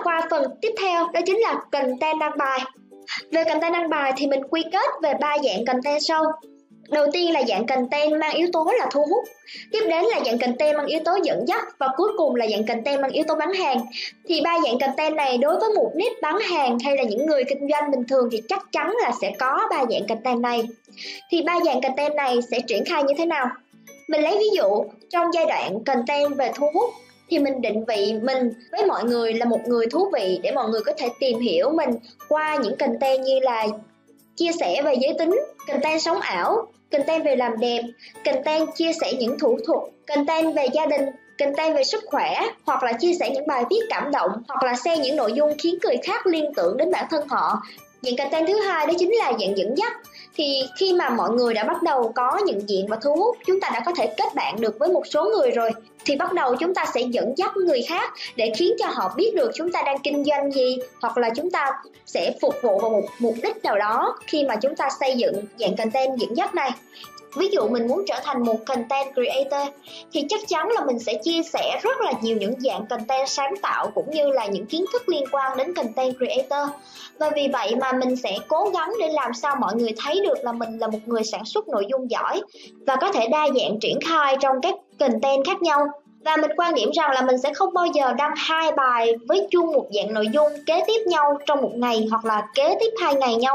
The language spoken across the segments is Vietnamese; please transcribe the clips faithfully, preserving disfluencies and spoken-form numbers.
qua phần tiếp theo, đó chính là content đăng bài. Về content đăng bài thì mình quy kết về ba dạng content sau. Đầu tiên là dạng content mang yếu tố là thu hút, tiếp đến là dạng content mang yếu tố dẫn dắt, và cuối cùng là dạng content mang yếu tố bán hàng. Thì ba dạng content này đối với mục niche bán hàng hay là những người kinh doanh bình thường thì chắc chắn là sẽ có ba dạng content này. Thì ba dạng content này sẽ triển khai như thế nào? Mình lấy ví dụ trong giai đoạn content về thu hút thì mình định vị mình với mọi người là một người thú vị để mọi người có thể tìm hiểu mình qua những content như là chia sẻ về giới tính, content sống ảo, content về làm đẹp, content chia sẻ những thủ thuật, content về gia đình, content về sức khỏe, hoặc là chia sẻ những bài viết cảm động, hoặc là share những nội dung khiến người khác liên tưởng đến bản thân họ. Dạng content thứ hai đó chính là dạng dẫn dắt. Thì khi mà mọi người đã bắt đầu có nhận diện và thu hút, chúng ta đã có thể kết bạn được với một số người rồi, thì bắt đầu chúng ta sẽ dẫn dắt người khác để khiến cho họ biết được chúng ta đang kinh doanh gì, hoặc là chúng ta sẽ phục vụ vào một mục đích nào đó khi mà chúng ta xây dựng dạng content dẫn dắt này. Ví dụ mình muốn trở thành một content creator thì chắc chắn là mình sẽ chia sẻ rất là nhiều những dạng content sáng tạo cũng như là những kiến thức liên quan đến content creator. Và vì vậy mà mình sẽ cố gắng để làm sao mọi người thấy được là mình là một người sản xuất nội dung giỏi và có thể đa dạng triển khai trong các content khác nhau. Và mình quan điểm rằng là mình sẽ không bao giờ đăng hai bài với chung một dạng nội dung kế tiếp nhau trong một ngày hoặc là kế tiếp hai ngày nhau.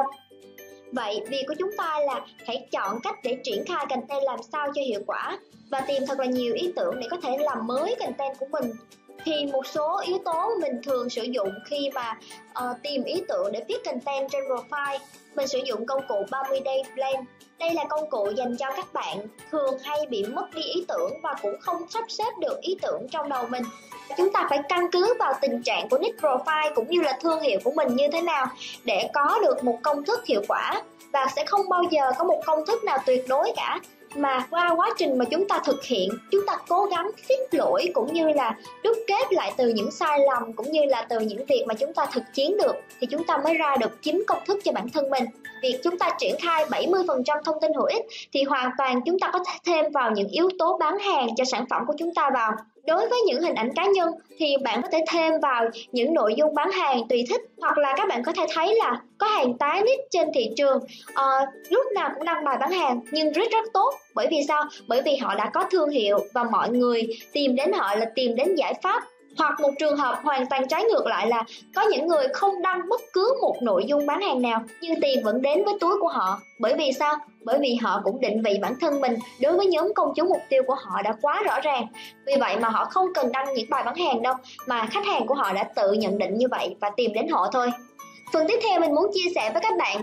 Vậy việc của chúng ta là hãy chọn cách để triển khai content làm sao cho hiệu quả và tìm thật là nhiều ý tưởng để có thể làm mới content của mình. Thì một số yếu tố mình thường sử dụng khi mà uh, tìm ý tưởng để viết content trên profile, mình sử dụng công cụ ba mươi day plan. Đây là công cụ dành cho các bạn thường hay bị mất đi ý tưởng và cũng không sắp xếp được ý tưởng trong đầu mình. Chúng ta phải căn cứ vào tình trạng của niche profile cũng như là thương hiệu của mình như thế nào để có được một công thức hiệu quả, và sẽ không bao giờ có một công thức nào tuyệt đối cả, mà qua quá trình mà chúng ta thực hiện, chúng ta cố gắng fix lỗi cũng như là đúc kết lại từ những sai lầm cũng như là từ những việc mà chúng ta thực chiến được, thì chúng ta mới ra được chính công thức cho bản thân mình. Việc chúng ta triển khai bảy mươi phần trăm thông tin hữu ích thì hoàn toàn chúng ta có thể thêm vào những yếu tố bán hàng cho sản phẩm của chúng ta vào. Đối với những hình ảnh cá nhân thì bạn có thể thêm vào những nội dung bán hàng tùy thích, hoặc là các bạn có thể thấy là có hàng tá niche trên thị trường uh, lúc nào cũng đăng bài bán hàng nhưng rất rất tốt. Bởi vì sao? Bởi vì họ đã có thương hiệu và mọi người tìm đến họ là tìm đến giải pháp. Hoặc một trường hợp hoàn toàn trái ngược lại là có những người không đăng bất cứ một nội dung bán hàng nào nhưng tiền vẫn đến với túi của họ. Bởi vì sao? Bởi vì họ cũng định vị bản thân mình đối với nhóm công chúng mục tiêu của họ đã quá rõ ràng. Vì vậy mà họ không cần đăng những bài bán hàng đâu, mà khách hàng của họ đã tự nhận định như vậy và tìm đến họ thôi. Phần tiếp theo mình muốn chia sẻ với các bạn.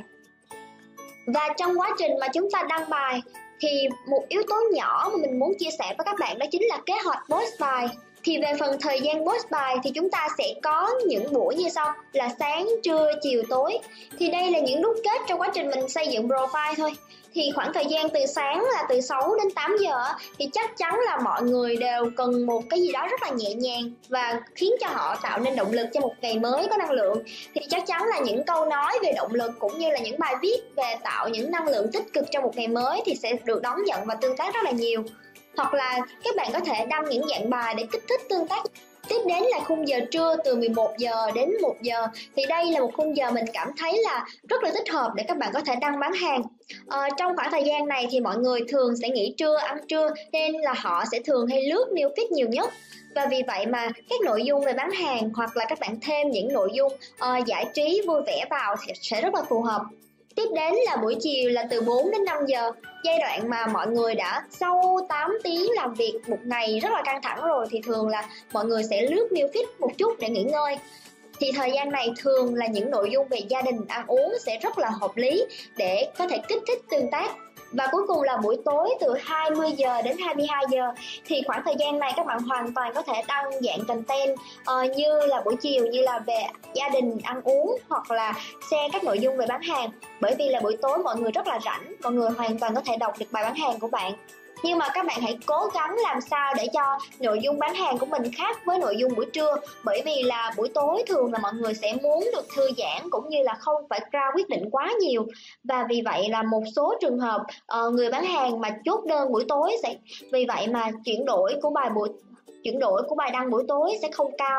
Và trong quá trình mà chúng ta đăng bài thì một yếu tố nhỏ mà mình muốn chia sẻ với các bạn đó chính là kế hoạch post bài. Thì về phần thời gian post bài thì chúng ta sẽ có những buổi như sau là sáng, trưa, chiều, tối. Thì đây là những đúc kết trong quá trình mình xây dựng profile thôi. Thì khoảng thời gian từ sáng là từ sáu đến tám giờ thì chắc chắn là mọi người đều cần một cái gì đó rất là nhẹ nhàng và khiến cho họ tạo nên động lực cho một ngày mới có năng lượng. Thì chắc chắn là những câu nói về động lực cũng như là những bài viết về tạo những năng lượng tích cực cho một ngày mới thì sẽ được đón nhận và tương tác rất là nhiều. Hoặc là các bạn có thể đăng những dạng bài để kích thích tương tác. Tiếp đến là khung giờ trưa từ mười một giờ đến một giờ. Thì đây là một khung giờ mình cảm thấy là rất là thích hợp để các bạn có thể đăng bán hàng. à, Trong khoảng thời gian này thì mọi người thường sẽ nghỉ trưa, ăn trưa, nên là họ sẽ thường hay lướt news feed nhiều nhất. Và vì vậy mà các nội dung về bán hàng hoặc là các bạn thêm những nội dung uh, giải trí vui vẻ vào thì sẽ rất là phù hợp. Tiếp đến là buổi chiều là từ bốn đến năm giờ, giai đoạn mà mọi người đã sau tám tiếng làm việc một ngày rất là căng thẳng rồi thì thường là mọi người sẽ lướt news feed một chút để nghỉ ngơi. Thì thời gian này thường là những nội dung về gia đình, ăn uống sẽ rất là hợp lý để có thể kích thích tương tác. Và cuối cùng là buổi tối từ hai mươi giờ đến hai mươi hai giờ. Thì khoảng thời gian này các bạn hoàn toàn có thể đăng dạng content uh, như là buổi chiều như là về gia đình, ăn uống hoặc là share các nội dung về bán hàng. Bởi vì là buổi tối mọi người rất là rảnh, mọi người hoàn toàn có thể đọc được bài bán hàng của bạn. Nhưng mà các bạn hãy cố gắng làm sao để cho nội dung bán hàng của mình khác với nội dung buổi trưa. Bởi vì là buổi tối thường là mọi người sẽ muốn được thư giãn cũng như là không phải ra quyết định quá nhiều. Và vì vậy là một số trường hợp uh, người bán hàng mà chốt đơn buổi tối sẽ vì vậy mà chuyển đổi của bài buổi chuyển đổi của bài đăng buổi tối sẽ không cao.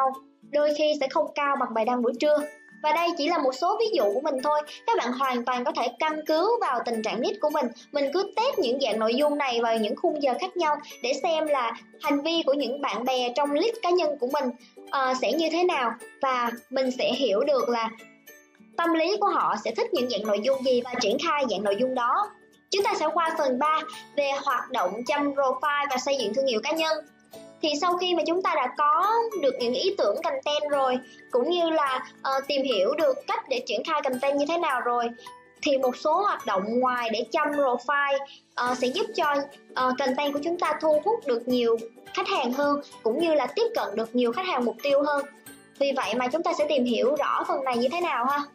đôi khi sẽ không cao bằng bài đăng buổi trưa. Và đây chỉ là một số ví dụ của mình thôi, các bạn hoàn toàn có thể căn cứ vào tình trạng niche của mình. Mình cứ test những dạng nội dung này vào những khung giờ khác nhau để xem là hành vi của những bạn bè trong list cá nhân của mình uh, sẽ như thế nào, và mình sẽ hiểu được là tâm lý của họ sẽ thích những dạng nội dung gì và triển khai dạng nội dung đó. Chúng ta sẽ qua phần ba về hoạt động chăm profile và xây dựng thương hiệu cá nhân. Thì sau khi mà chúng ta đã có được những ý tưởng content rồi, cũng như là uh, tìm hiểu được cách để triển khai content như thế nào rồi, thì một số hoạt động ngoài để chăm profile uh, sẽ giúp cho uh, content của chúng ta thu hút được nhiều khách hàng hơn, cũng như là tiếp cận được nhiều khách hàng mục tiêu hơn. Vì vậy mà chúng ta sẽ tìm hiểu rõ phần này như thế nào ha.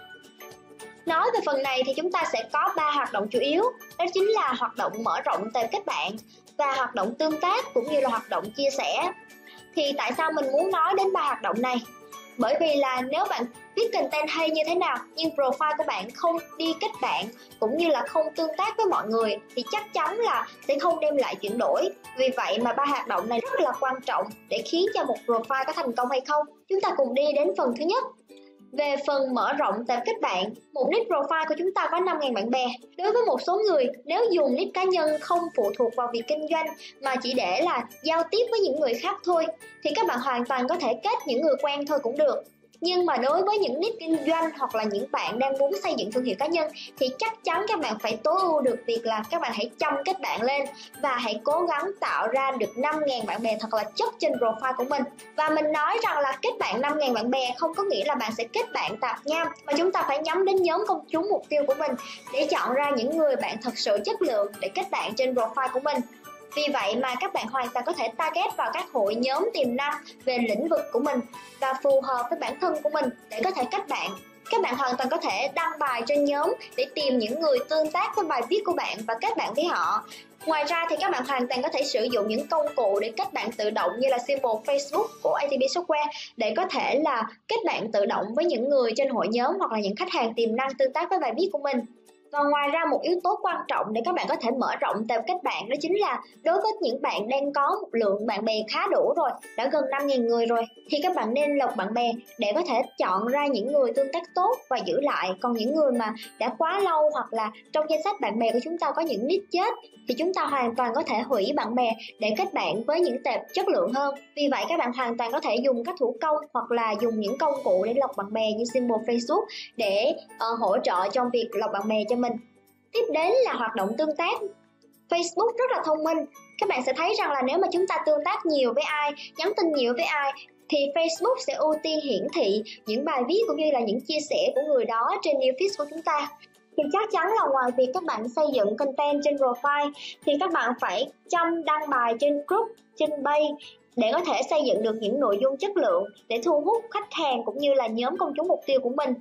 Nói về phần này thì chúng ta sẽ có ba hoạt động chủ yếu, đó chính là hoạt động mở rộng tệp kết bạn và hoạt động tương tác cũng như là hoạt động chia sẻ. Thì tại sao mình muốn nói đến ba hoạt động này? Bởi vì là nếu bạn viết content hay như thế nào nhưng profile của bạn không đi kết bạn cũng như là không tương tác với mọi người thì chắc chắn là sẽ không đem lại chuyển đổi. Vì vậy mà ba hoạt động này rất là quan trọng để khiến cho một profile có thành công hay không. Chúng ta cùng đi đến phần thứ nhất. Về phần mở rộng tệp kết bạn, một nick profile của chúng ta có năm nghìn bạn bè. Đối với một số người, nếu dùng nick cá nhân không phụ thuộc vào việc kinh doanh mà chỉ để là giao tiếp với những người khác thôi, thì các bạn hoàn toàn có thể kết những người quen thôi cũng được. Nhưng mà đối với những nick kinh doanh hoặc là những bạn đang muốn xây dựng thương hiệu cá nhân thì chắc chắn các bạn phải tối ưu được việc là các bạn hãy chăm kết bạn lên và hãy cố gắng tạo ra được năm nghìn bạn bè thật là chất trên profile của mình. Và mình nói rằng là kết bạn năm nghìn bạn bè không có nghĩa là bạn sẽ kết bạn tạp nham, mà chúng ta phải nhắm đến nhóm công chúng mục tiêu của mình để chọn ra những người bạn thật sự chất lượng để kết bạn trên profile của mình. Vì vậy mà các bạn hoàn toàn có thể target vào các hội nhóm tiềm năng về lĩnh vực của mình và phù hợp với bản thân của mình để có thể kết bạn. Các bạn hoàn toàn có thể đăng bài trên nhóm để tìm những người tương tác với bài viết của bạn và kết bạn với họ. Ngoài ra thì các bạn hoàn toàn có thể sử dụng những công cụ để kết bạn tự động như là symbol Facebook của a tê pê Software để có thể là kết bạn tự động với những người trên hội nhóm hoặc là những khách hàng tiềm năng tương tác với bài viết của mình. Và ngoài ra một yếu tố quan trọng để các bạn có thể mở rộng tệp kết bạn đó chính là đối với những bạn đang có một lượng bạn bè khá đủ rồi, đã gần năm nghìn người rồi, thì các bạn nên lọc bạn bè để có thể chọn ra những người tương tác tốt và giữ lại. Còn những người mà đã quá lâu hoặc là trong danh sách bạn bè của chúng ta có những nick chết thì chúng ta hoàn toàn có thể hủy bạn bè để kết bạn với những tệp chất lượng hơn. Vì vậy các bạn hoàn toàn có thể dùng các thủ công hoặc là dùng những công cụ để lọc bạn bè như symbol Facebook để uh, hỗ trợ trong việc lọc bạn bè cho mình. Tiếp đến là hoạt động tương tác. Facebook rất là thông minh. Các bạn sẽ thấy rằng là nếu mà chúng ta tương tác nhiều với ai, nhắn tin nhiều với ai thì Facebook sẽ ưu tiên hiển thị những bài viết cũng như là những chia sẻ của người đó trên new feed của chúng ta. Thì chắc chắn là ngoài việc các bạn xây dựng content trên profile thì các bạn phải chăm đăng bài trên group, trên page để có thể xây dựng được những nội dung chất lượng để thu hút khách hàng cũng như là nhóm công chúng mục tiêu của mình.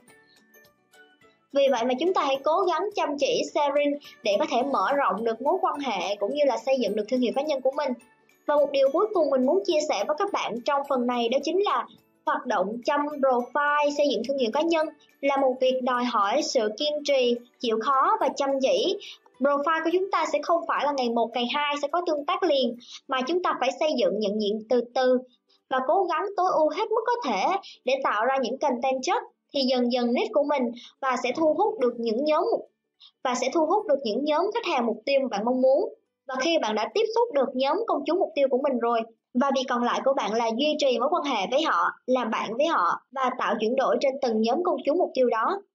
Vì vậy mà chúng ta hãy cố gắng chăm chỉ sharing để có thể mở rộng được mối quan hệ cũng như là xây dựng được thương hiệu cá nhân của mình. Và một điều cuối cùng mình muốn chia sẻ với các bạn trong phần này đó chính là hoạt động chăm profile xây dựng thương hiệu cá nhân là một việc đòi hỏi sự kiên trì, chịu khó và chăm chỉ. Profile của chúng ta sẽ không phải là ngày một, ngày hai sẽ có tương tác liền, mà chúng ta phải xây dựng nhận diện từ từ và cố gắng tối ưu hết mức có thể để tạo ra những content chất. Thì dần dần niche của mình và sẽ thu hút được những nhóm và sẽ thu hút được những nhóm khách hàng mục tiêu mà bạn mong muốn. Và khi bạn đã tiếp xúc được nhóm công chúng mục tiêu của mình rồi, và việc còn lại của bạn là duy trì mối quan hệ với họ, làm bạn với họ và tạo chuyển đổi trên từng nhóm công chúng mục tiêu đó.